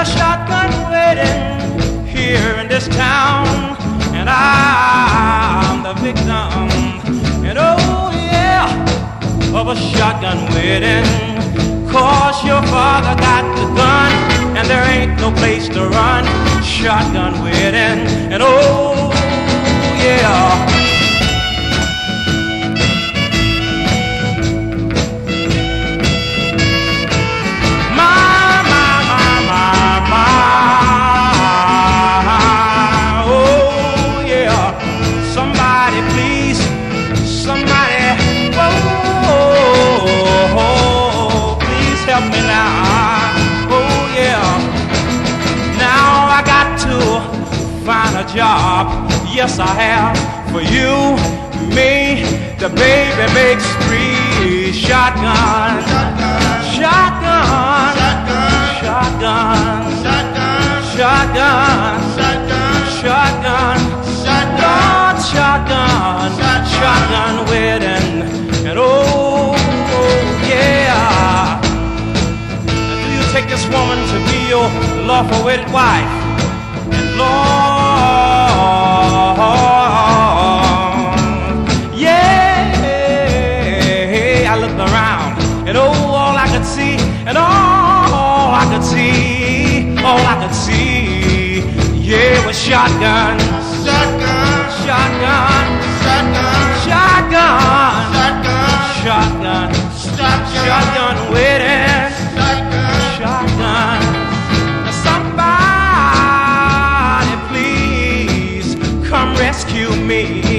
a shotgun wedding here in this town, and I'm the victim, and oh yeah, of a shotgun wedding. 'Cause your father got the gun, and there ain't no place to run. Shotgun wedding, and oh yeah. Help me now, oh yeah. Now I got to find a job, yes I have. For you, me, the baby makes three. Shotgun, shotgun, shotgun, shotgun, shotgun, shotgun, shotgun, shotgun wedding, and oh yeah. Take this woman to be your lawful wedded wife. And Lord, yeah, I looked around, and oh, all I could see, and all I could see, all I could see, yeah, was shotgun, shotgun, shotgun, shotgun, shotgun, shotgun, shotgun wedding. Shotgun. Somebody please come rescue me.